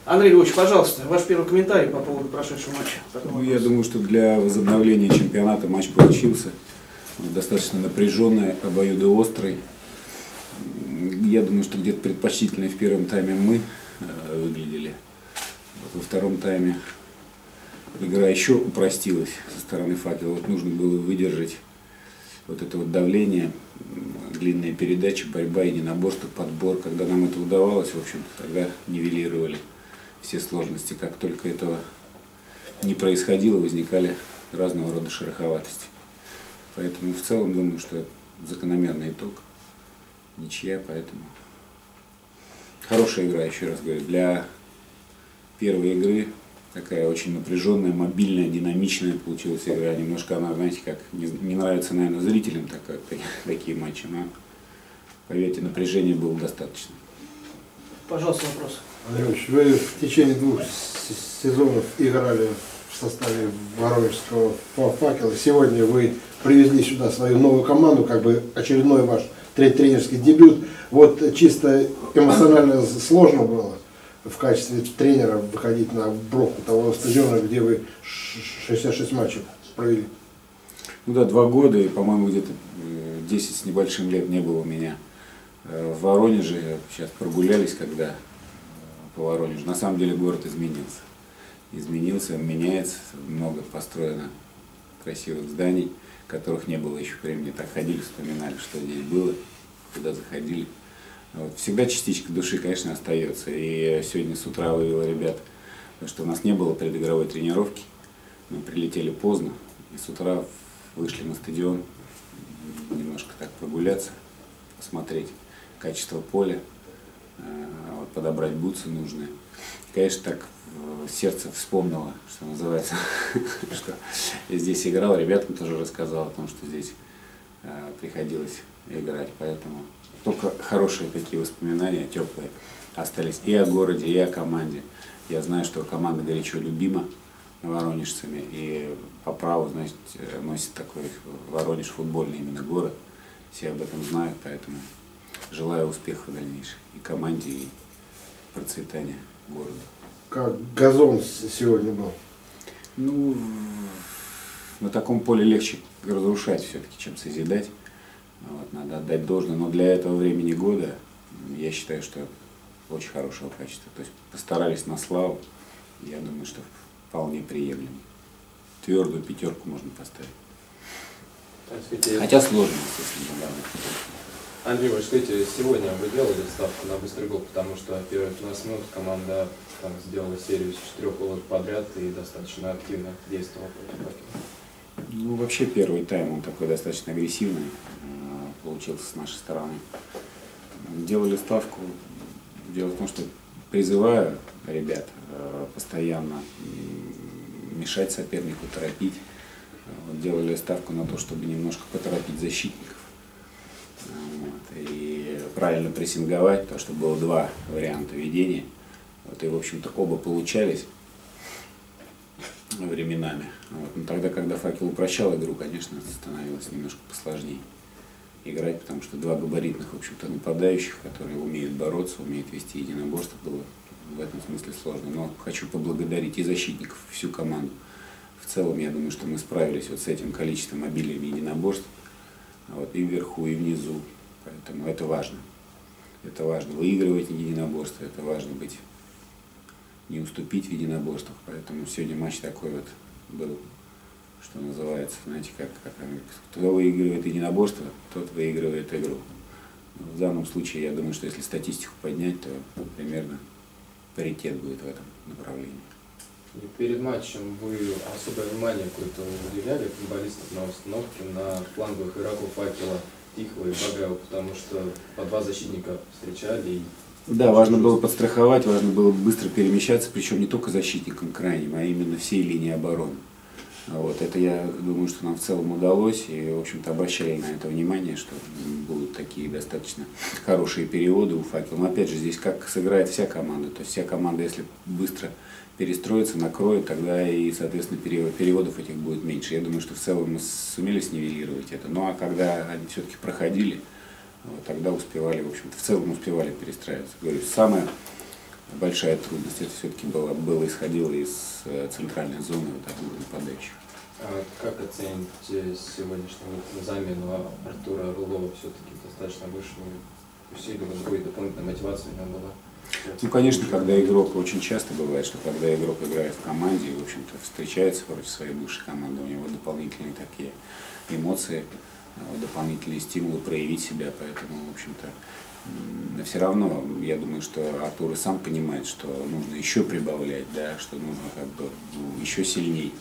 Андрей Львович, пожалуйста, ваш первый комментарий по поводу прошедшего матча. Ну, я думаю, что для возобновления чемпионата матч получился достаточно напряженный, обоюдоострый. Я думаю, что где-то предпочтительнее в первом тайме мы выглядели. Во втором тайме игра еще упростилась со стороны «Факела». Вот нужно было выдержать вот это вот давление, длинные передачи, борьба, единоборство, подбор. Когда нам это удавалось, в общем-то, тогда нивелировали все сложности. Как только этого не происходило, возникали разного рода шероховатости. Поэтому в целом думаю, что это закономерный итог. Ничья, поэтому хорошая игра, еще раз говорю, для первой игры. Такая очень напряженная, мобильная, динамичная получилась игра. Немножко она, знаете, как не нравится, наверное, зрителям такие матчи, но, поверьте, напряжения было достаточно. Пожалуйста, вопрос. Андрей Ильич, вы в течение 2 сезонов играли в составе Воронежского «Факела». Сегодня вы привезли сюда свою новую команду, как бы очередной ваш тренерский дебют. Вот чисто эмоционально сложно было в качестве тренера выходить на бровку того стадиона, где вы 66 матчей провели? Ну да, 2 года, и, по-моему, где-то 10 с небольшим лет не было у меня в Воронеже. Сейчас прогулялись, когда по Воронежу. На самом деле город изменился. Изменился, меняется, много построено красивых зданий, которых не было еще времени. Так ходили, вспоминали, что здесь было, куда заходили. Вот. Всегда частичка души, конечно, остается. И сегодня с утра вывел ребят, потому что у нас не было предигровой тренировки. Мы прилетели поздно, и с утра вышли на стадион немножко так прогуляться, посмотреть качество поля, вот, подобрать бутсы нужные. Конечно, так сердце вспомнило, что называется, что я здесь играл, ребятам тоже рассказал о том, что здесь приходилось играть, поэтому только хорошие такие воспоминания, теплые, остались и о городе, и о команде. Я знаю, что команда горячо любима воронежцами, и по праву, значит, носит такой Воронеж футбольный именно город. Все об этом знают, поэтому желаю успехов в дальнейшем и команде, и процветания города. Как газон сегодня был? Ну, на таком поле легче разрушать все-таки, чем созидать. Вот, надо отдать должное, но для этого времени года я считаю, что очень хорошего качества. То есть постарались на славу, я думаю, что вполне приемлемо. Твердую 5 можно поставить. Хотя сложно, естественно, да. Андрей, вы скажите, сегодня вы делали ставку на быстрый гол, потому что первые 15 минут команда там сделала серию с 4 голов подряд и достаточно активно действовала против «Факела». Ну, вообще первый тайм, он такой достаточно агрессивный получился с нашей стороны. Делали ставку. Дело в том, что призываю ребят постоянно мешать сопернику, торопить. Вот, делали ставку на то, чтобы немножко поторопить защитников. Вот, и правильно прессинговать, потому что было 2 варианта ведения. Вот, и, в общем-то, оба получались временами. Вот, но тогда, когда «Факел» упрощал игру, конечно, становилось немножко посложнее играть, потому что 2 габаритных, в общем-то, нападающих, которые умеют бороться, умеют вести единоборство, было в этом смысле сложно. Но хочу поблагодарить и защитников, и всю команду. В целом, я думаю, что мы справились вот с этим количеством обилием единоборств, вот, и вверху, и внизу. Поэтому это важно. Это важно выигрывать единоборство, это важно быть, не уступить в единоборствах. Поэтому сегодня матч такой вот был, что называется, знаете, кто выигрывает единоборство, тот выигрывает игру. В данном случае, я думаю, что если статистику поднять, то примерно паритет будет в этом направлении. И перед матчем вы особое внимание какое-то уделяли футболистам на установке на фланговых игроков «Факела», Тихого и Багаева, потому что по 2 защитника встречали. И да, важно было подстраховать, важно было быстро перемещаться, причем не только защитником крайним, а именно всей линии обороны. Вот, это, я думаю, что нам в целом удалось, и, в общем-то, обращали на это внимание, что будут такие достаточно хорошие переводы у «Факела». Но, опять же, здесь как сыграет вся команда, то есть вся команда, если быстро перестроится, накроет, тогда и, соответственно, переводов этих будет меньше. Я думаю, что в целом мы сумели снивелировать это. Ну, а когда они все-таки проходили, вот, тогда успевали, в общем-то, в целом успевали перестраиваться. Говорю, самое большая трудность. Это все-таки исходило из центральной зоны вот так нападающих. А как оцените сегодняшнюю замену Артура Орлова? Все-таки достаточно высшую усилию, будет дополнительная мотивация у него была? Ну, конечно, когда игрок, очень часто бывает, что когда игрок играет в команде и, в общем-то, встречается против своей бывшей команды, у него дополнительные такие эмоции, дополнительные стимулы проявить себя, поэтому, в общем-то, все равно, я думаю, что Артур и сам понимает, что нужно еще прибавлять, да, что нужно как бы еще сильней.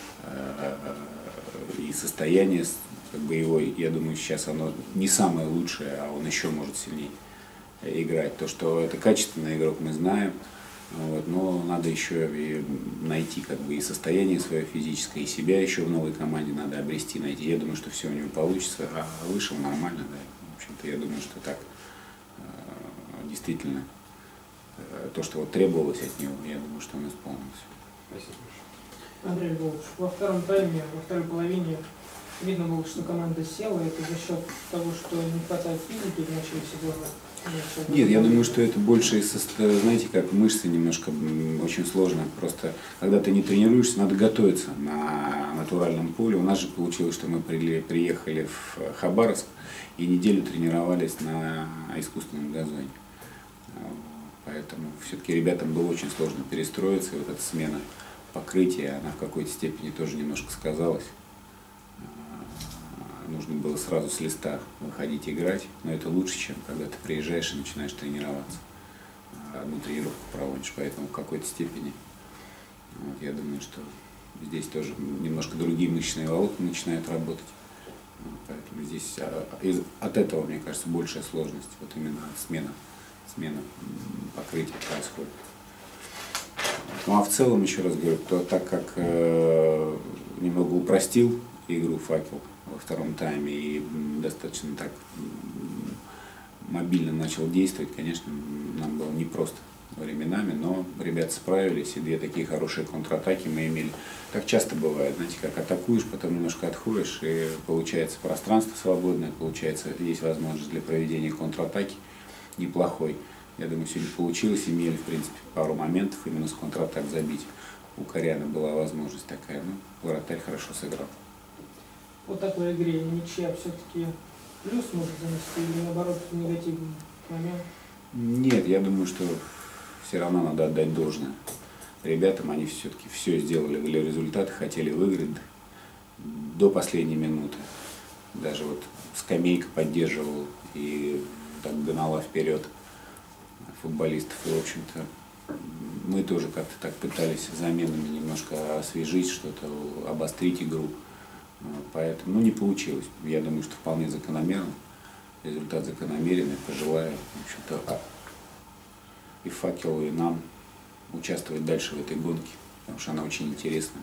И состояние как бы его, я думаю, сейчас оно не самое лучшее, а он еще может сильнее играть. То, что это качественный игрок, мы знаем, вот, но надо еще и найти как бы и состояние свое физическое, и себя еще в новой команде надо обрести, найти. Я думаю, что все у него получится, а вышел нормально, да. В общем-то, я думаю, что так действительно то, что вот требовалось от него, я думаю, что он исполнился. Спасибо. Андрей Львович, во втором тайме, во второй половине видно было, что команда села. Это за счет того, что не хватает физики в начале сезона? Нет, я думаю, что это больше, знаете, как мышцы немножко очень сложно. Просто когда ты не тренируешься, надо готовиться на натуральном поле. У нас же получилось, что мы приехали в Хабаровск и неделю тренировались на искусственном газоне. Поэтому все-таки ребятам было очень сложно перестроиться. И вот эта смена покрытия, она в какой-то степени тоже немножко сказалась. Нужно было сразу с листа выходить играть, но это лучше, чем когда ты приезжаешь и начинаешь тренироваться. Одну тренировку проводишь, поэтому в какой-то степени вот, я думаю, что здесь тоже немножко другие мышечные волокна начинают работать. Поэтому здесь от этого, мне кажется, большая сложность, вот именно смена покрытия происходит. Ну а в целом, еще раз говорю, то так как немного упростил игру «Факел» во втором тайме и достаточно так мобильно начал действовать, конечно, нам было непросто временами, но ребята справились, и две такие хорошие контратаки мы имели. Так часто бывает, знаете, как атакуешь, потом немножко отходишь, и получается пространство свободное, получается есть возможность для проведения контратаки неплохой. Я думаю, сегодня получилось, имели, в принципе, пару моментов именно с контратак забить. У Коряна была возможность такая, ну, вратарь хорошо сыграл. В такой игре ничья все-таки плюс может занести или наоборот негативный момент? Нет, я думаю, что все равно надо отдать должное ребятам. Они все-таки все сделали для результата, хотели выиграть до последней минуты. Даже вот скамейка поддерживал и так гнала вперед футболистов. И, в общем-то, мы тоже как-то так пытались заменами немножко освежить, что-то обострить игру. Поэтому, ну, не получилось. Я думаю, что вполне закономерно. Результат закономерен. И пожелаю, в общем-то, и «Факелу», и нам участвовать дальше в этой гонке, потому что она очень интересная.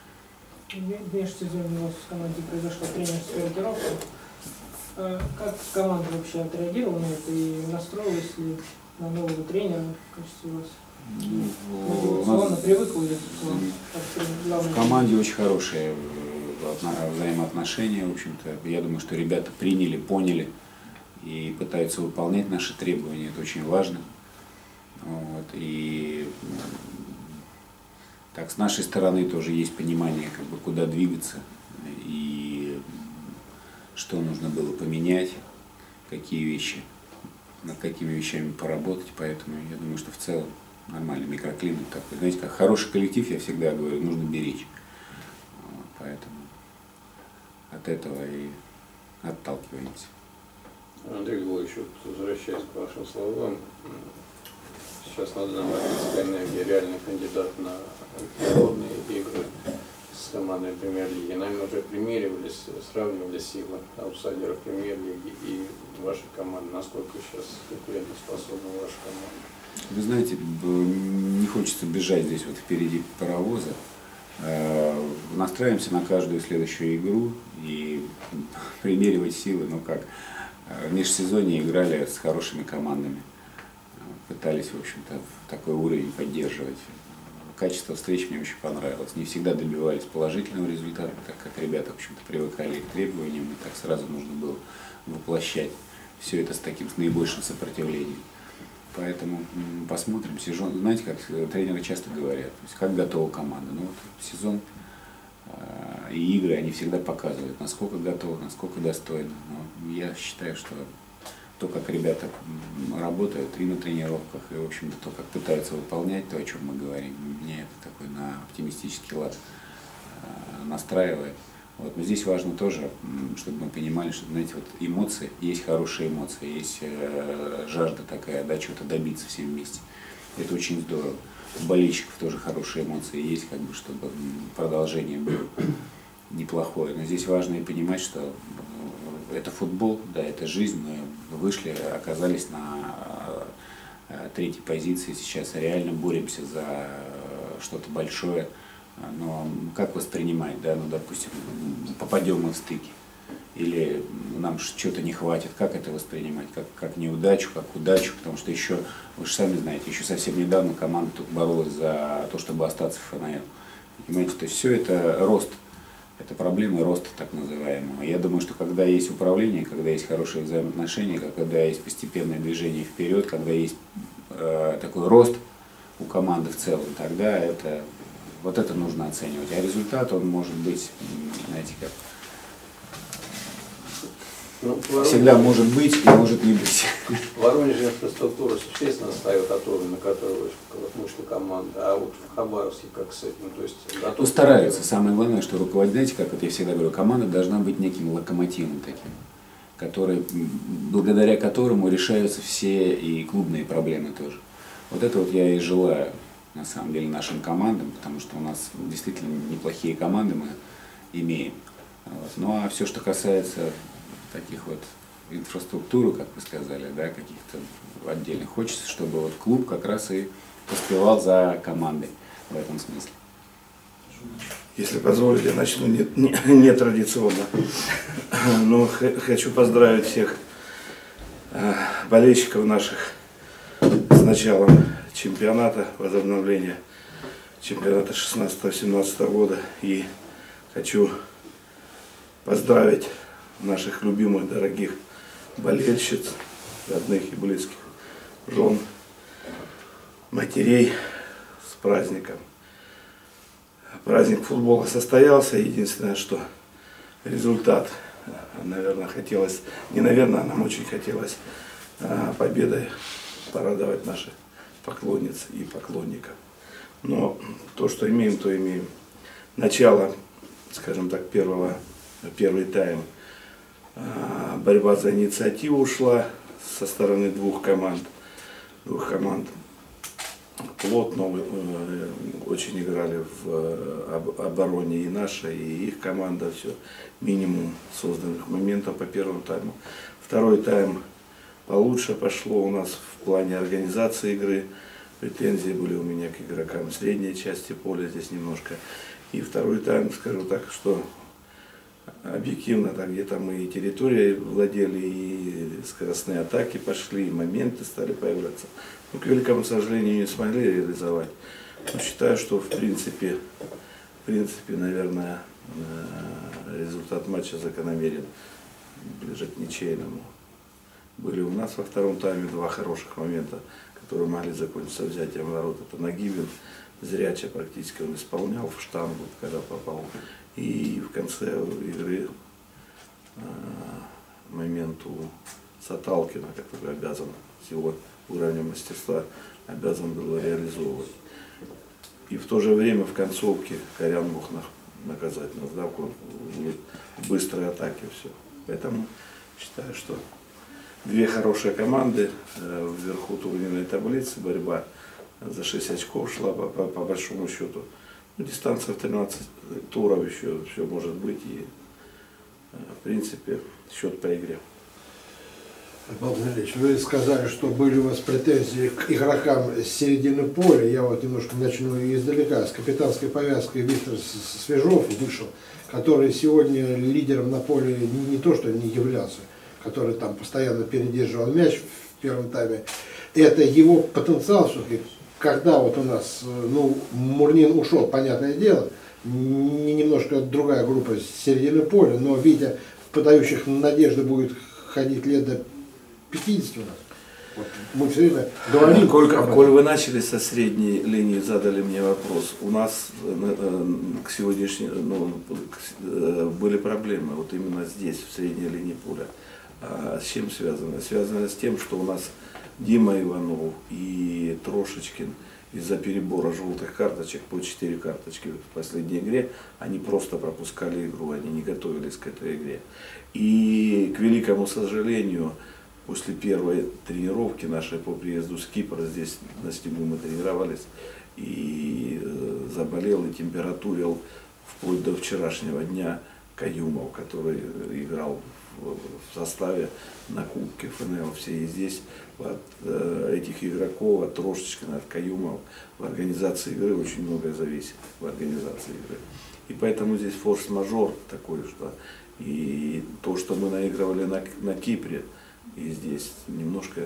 В межсезонье у вас в команде произошла тренерская рокировка. Как команда вообще отреагировала на это и настроилась ли на нового тренера в качестве вас? Мотивационно привыкла ли в команде очень хорошие взаимоотношения, в общем-то. Я думаю, что ребята приняли, поняли и пытаются выполнять наши требования. Это очень важно. Вот. И так, с нашей стороны тоже есть понимание, как бы, куда двигаться и что нужно было поменять, какие вещи, над какими вещами поработать. Поэтому я думаю, что в целом нормальный микроклимат такой. Знаете, как хороший коллектив, я всегда говорю, нужно беречь. Поэтому от этого и отталкиваемся. Андрей Львович, возвращаясь к вашим словам, сейчас на Динамическая энергия реальный кандидат на международные игры с командой премьер-лиги. Нами уже примеривались, сравнивали силы аутсайдеров премьер-лиги и вашей команды. Насколько сейчас конкурентоспособна ваша команда? Вы знаете, не хочется бежать здесь вот впереди паровоза. Настраиваемся на каждую следующую игру и примеривать силы, ну как, в межсезонье играли с хорошими командами, пытались, в общем-то, такой уровень поддерживать. Качество встреч мне очень понравилось. Не всегда добивались положительного результата, так как ребята, в общем-то, привыкали к требованиям, и так сразу нужно было воплощать все это с наибольшим сопротивлением. Поэтому посмотрим. Сезон, знаете, как тренеры часто говорят, то есть, как готова команда. Ну, вот сезон и игры, они всегда показывают, насколько готовы, насколько достойны. Но я считаю, что то, как ребята работают и на тренировках, и, в общем-то, то, как пытаются выполнять то, о чем мы говорим, мне это такой на оптимистический лад настраивает. Вот. Но здесь важно тоже, чтобы мы понимали, что, знаете, вот эмоции, есть хорошие эмоции, есть жажда такая, да, чего-то добиться все вместе. Это очень здорово. У болельщиков тоже хорошие эмоции есть, как бы, чтобы продолжение было неплохое. Но здесь важно и понимать, что это футбол, да, это жизнь. Мы вышли, оказались на третьей позиции, сейчас реально боремся за что-то большое. Но как воспринимать, да, ну, допустим, попадем мы в стыки, или нам что-то не хватит, как это воспринимать, как неудачу, как удачу, потому что еще, вы же сами знаете, еще совсем недавно команда тут боролась за то, чтобы остаться в ФНЛ. Понимаете, то есть все это рост, это проблемы роста так называемого. Я думаю, что когда есть управление, когда есть хорошие взаимоотношения, когда есть постепенное движение вперед, когда есть такой рост у команды в целом, тогда это... Вот это нужно оценивать. А результат, он может быть, знаете, как всегда может быть и может не быть. В Воронеже инфраструктура существенно отстает от уровня, на который вышла команда, а вот в Хабаровске как с этим? То есть, ну, стараются. Самое главное, что руководитель, знаете, как вот я всегда говорю, команда должна быть неким локомотивом таким, который, благодаря которому решаются все и клубные проблемы тоже. Вот это вот я и желаю, на самом деле, нашим командам, потому что у нас действительно неплохие команды мы имеем. Вот. Ну а все, что касается таких вот инфраструктуры, как вы сказали, да, каких-то отдельных, хочется, чтобы вот клуб как раз и поспевал за командой в этом смысле. Если позволите, я начну не традиционно. Но хочу поздравить всех болельщиков наших с началом чемпионата, возобновления чемпионата 16-17 года. И хочу поздравить наших любимых, дорогих болельщиц, родных и близких, жен, матерей с праздником. Праздник футбола состоялся. Единственное, что результат, наверное, хотелось, не наверное, нам очень хотелось победой порадовать наших поклонниц и поклонников. Но то, что имеем, то имеем. Начало, скажем так, первый тайм. Борьба за инициативу ушла со стороны двух команд. Плотно очень играли в обороне и наша, и их команда. Все, минимум созданных моментов по первому тайму. Второй тайм получше пошло у нас в плане организации игры. Претензии были у меня к игрокам средней части поля здесь немножко. И второй тайм, скажу так, что объективно, так где-то мы и территорией владели, и скоростные атаки пошли, и моменты стали появляться. Но, к великому сожалению, не смогли реализовать. Но считаю, что в принципе, наверное, результат матча закономерен, ближе к ничейному. Были у нас во втором тайме два хороших момента, которые могли закончиться взятием ворот. Это Нагибин, зряче практически он исполнял в штангу, когда попал. И в конце игры момент у Саталкина, который обязан с его уровнем мастерства, обязан был реализовывать. И в то же время в концовке Корян мог наказать нас, да, в быстрой атаке все. Поэтому считаю, что две хорошие команды вверху турнирной таблицы, борьба за 6 очков шла по большому счету. Ну, дистанция в 13 туров еще все может быть, и в принципе счет по игре. Павел Ильич, вы сказали, что были у вас претензии к игрокам с середины поля. Я вот немножко начну издалека. С капитанской повязкой Виктор Свежов вышел, который сегодня лидером на поле не то что не являлся, который там постоянно передерживал мяч в первом тайме. Это его потенциал, что когда вот у нас, ну, Мурнин ушел, понятное дело, немножко другая группа с середины поля, но Витя, подающих надежды, будет ходить лет до 50 у нас. Вот мы все время говорим. Коль вы начали со средней линии, задали мне вопрос, у нас к сегодняшнему были проблемы вот именно здесь, в средней линии поля. А с чем связано? Связано с тем, что у нас Дима Иванов и Трошечкин из-за перебора желтых карточек, по 4 карточки в последней игре, они просто пропускали игру, они не готовились к этой игре. И, к великому сожалению, после первой тренировки нашей по приезду с Кипра, здесь на снегу мы тренировались, и заболел и температурил вплоть до вчерашнего дня Каюмов, который играл в составе на Кубке ФНЛ. Все и здесь от этих игроков, от Трошечкина, от Каюмов в организации игры очень многое зависит, в организации игры. И поэтому здесь форс-мажор такой, что и то, что мы наигрывали на Кипре, и здесь немножко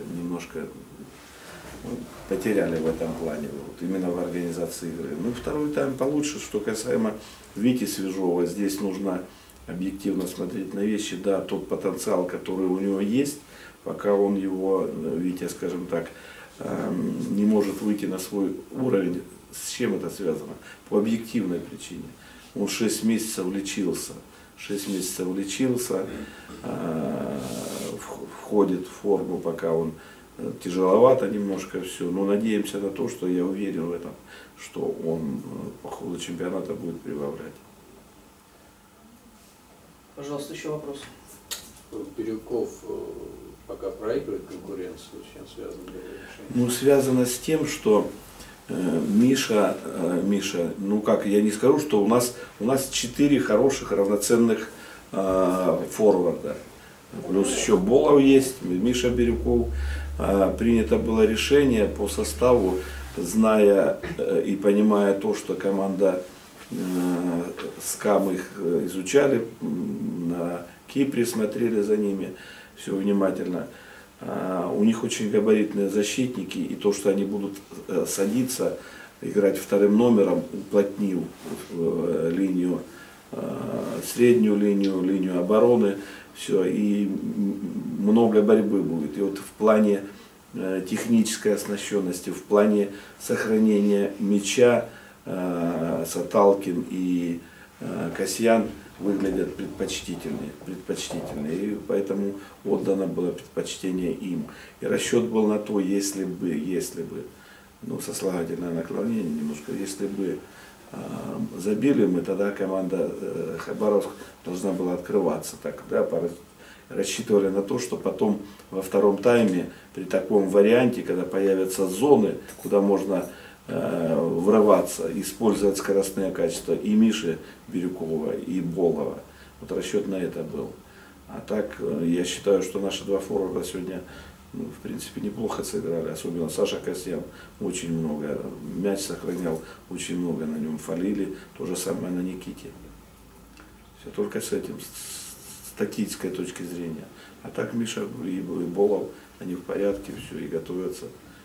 потеряли в этом плане, вот, именно в организации игры. Ну, второй тайм получше. Что касаемо Вити Свежова, здесь нужно объективно смотреть на вещи. Да, тот потенциал, который у него есть, пока он его, Витя, скажем так, не может выйти на свой уровень. С чем это связано? По объективной причине. Он 6 месяцев лечился. 6 месяцев лечился, входит в форму, пока он тяжеловато немножко все. Но надеемся на то, что я уверен в этом, что он по ходу чемпионата будет прибавлять. Пожалуйста, еще вопрос. Бирюков пока проигрывает конкуренцию, с чем связано решение? Ну, связано с тем, что Миша, ну как, я не скажу, что у нас 4 хороших равноценных форварда. Плюс еще Болов есть, Миша Бирюков. Принято было решение по составу, зная и понимая то, что команда СКА, мы их изучали, на Кипре смотрели за ними, все внимательно. У них очень габаритные защитники, и то, что они будут садиться, играть вторым номером, уплотнил линию, среднюю линию обороны, все, и много борьбы будет. И вот в плане технической оснащенности, в плане сохранения мяча Саталкин и Касьян выглядят предпочтительнее. И поэтому отдано было предпочтение им. И расчет был на то, если бы, ну, сослагательное наклонение немножко, если бы забили мы, тогда команда Хабаровск должна была открываться. Так, да, рассчитывали на то, что потом во втором тайме при таком варианте, когда появятся зоны, куда можно врываться, использовать скоростные качества и Миши Бирюкова, и Болова. Вот расчет на это был. А так, я считаю, что наши 2 форварда сегодня, ну, в принципе, неплохо сыграли. Особенно Саша Касьян очень много. Мяч сохранял, очень много на нем фалили. То же самое на Никите. Все только с этим, с тактической точки зрения. А так Миша и Болов, они в порядке, все, и готовятся.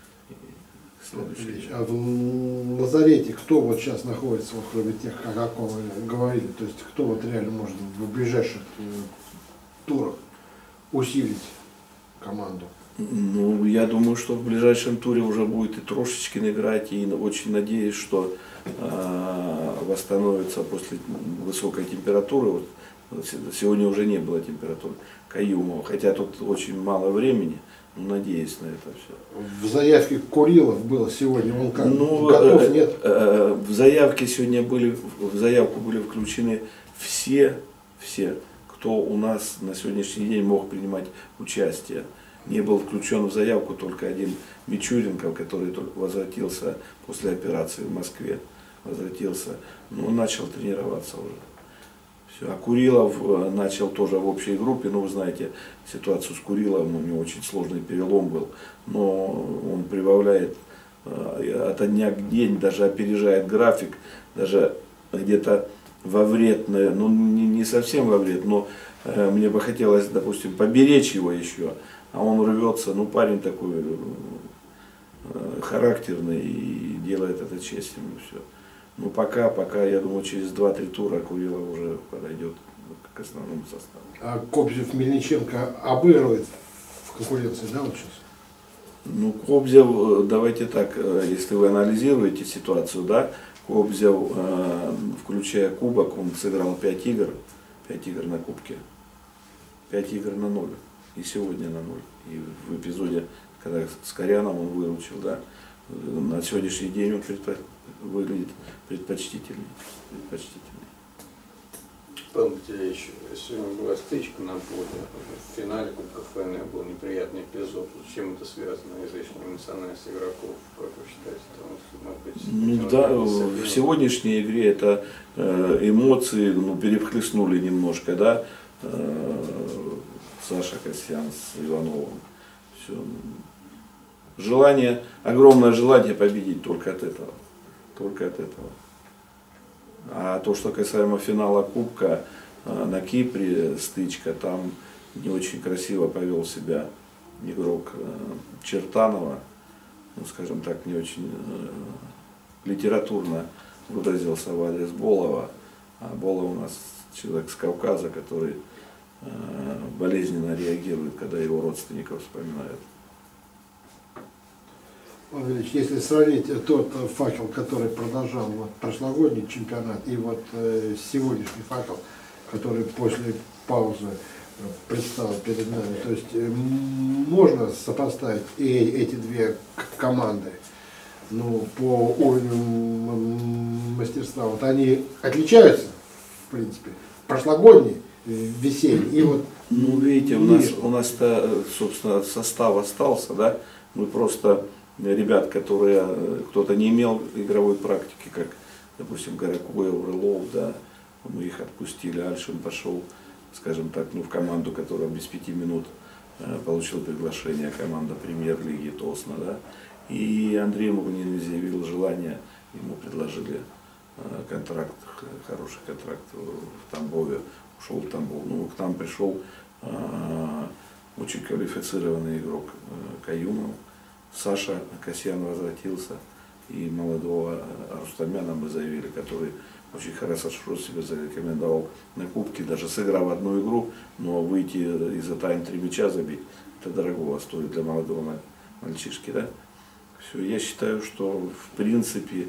А в лазарете кто вот сейчас находится, вот, кроме тех, о ком вы говорили, то есть кто вот реально может в ближайших турах усилить команду? Ну, я думаю, что в ближайшем туре уже будет и Трошечкин играть, и очень надеюсь, что восстановится после высокой температуры. Вот, сегодня уже не было температуры Каюмова, хотя тут очень мало времени. Надеюсь на это все. В заявке Курилов было сегодня, он как, готов, нет? В заявке сегодня в заявку были включены все, кто у нас на сегодняшний день мог принимать участие. Не был включен в заявку только один Мичуренков, который только возвратился после операции в Москве. Но начал тренироваться уже. Все. А Курилов начал тоже в общей группе, ну вы знаете ситуацию с Куриловым, у него очень сложный перелом был, но он прибавляет от дня к день, даже опережает график, даже где-то во вред, ну не совсем во вред, но мне бы хотелось, допустим, поберечь его еще, а он рвется, ну парень такой характерный и делает это честью, все. Ну пока, я думаю, через 2-3 тура Курилов уже подойдет к основному составу. А Кобзев Мельниченко обыгрывает в конкуренции, да, вот сейчас? Ну, Кобзев, давайте так, если вы анализируете ситуацию, да, Кобзев, включая кубок, он сыграл 5 игр на кубке, 5 игр на 0, и сегодня на 0. И в эпизоде, когда с Коряном он выручил, да, на сегодняшний день он выглядит предпочтительней. Павел Матвеевич, сегодня была стычка на поле. В финале Кубка ФНЛ был неприятный эпизод. С чем это связано? Излишняя эмоциональность игроков, как вы считаете? Ну да, в сегодняшней игре это эмоции перехлестнули немножко, да. Саша Касьян с Ивановым. Все. Огромное желание победить только от этого. А то, что касаемо финала Кубка на Кипре, стычка, там не очень красиво повел себя игрок Чертанова, ну, скажем так, не очень литературно выразился в адрес Болова. А Болов у нас человек с Кавказа, который болезненно реагирует, когда его родственников вспоминают. Павел Ильич, если сравнить тот факел, который продолжал прошлогодний чемпионат, и вот сегодняшний факел, который после паузы предстал перед нами, то есть можно сопоставить и эти две команды, ну, по уровню мастерства, вот они отличаются, в принципе, прошлогодний, весенний, и вот. Ну, видите, у нас-то, собственно, состав остался, да, мы просто ребят, которые кто-то не имел игровой практики, как, допустим, Горокоев, Рылов, да, мы их отпустили, Альшин пошел, скажем так, в команду, которая без 5 минут получил приглашение, команда премьер-лиги Тосна, да, и Андрей Мугунин изъявил желание, ему предложили контракт, хороший контракт в Тамбове, ушел в Тамбов. Ну, к нам пришел очень квалифицированный игрок Каюмов. Саша Касьян возвратился, и молодого Рустамяна мы заявили, который очень хорошо себя зарекомендовал на Кубке, даже сыграв одну игру, но выйти из-за тайм 3 мяча забить, это дорого стоит для молодого мальчишки, да? Все, я считаю, что в принципе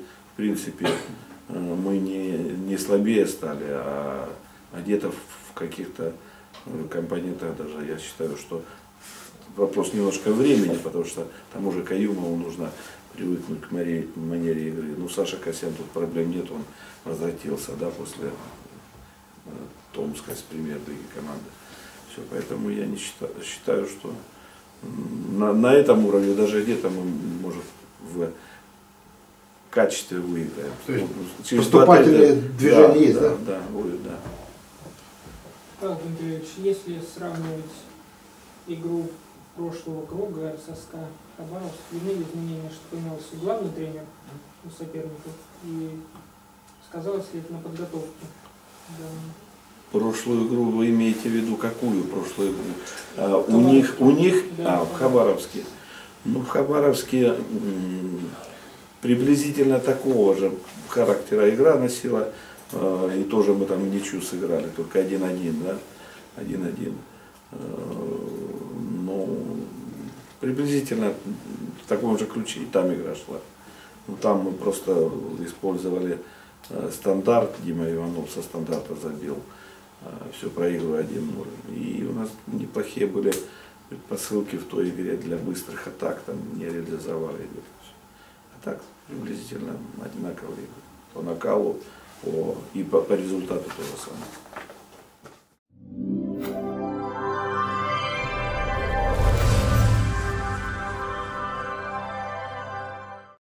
мы не слабее стали, а где-то в каких-то компонентах даже я считаю, что вопрос немножко времени, потому что тому же Каюмову нужно привыкнуть к манере игры. Ну, Саша Касьян, тут проблем нет, он возвратился, да, после Томска с премьер-лиги команды. Все, поэтому я не считаю, что на этом уровне даже где-то мы, может, в качестве выиграем. То есть поступательное движение есть, да? Да, будет, да. Павел Андреевич, если сравнивать игру прошлого круга ССК Хабаровск, видны изменения, что поменялся главный тренер у соперников, и сказалось ли это на подготовке? Да. Прошлую игру вы имеете в виду какую прошлую игру? У них, да, в Хабаровске. Ну, в Хабаровске приблизительно такого же характера игра носила, и тоже мы там ничью сыграли, только 1-1, да, 1-1. Ну, приблизительно в таком же ключе, и там игра шла. Ну, там мы просто использовали стандарт, Дима Иванов со стандарта забил, все проигрывая 1-0. И у нас неплохие были предпосылки в той игре для быстрых атак, там не реализовали. А так приблизительно одинаковые игры. По накалу и по результату то же самое.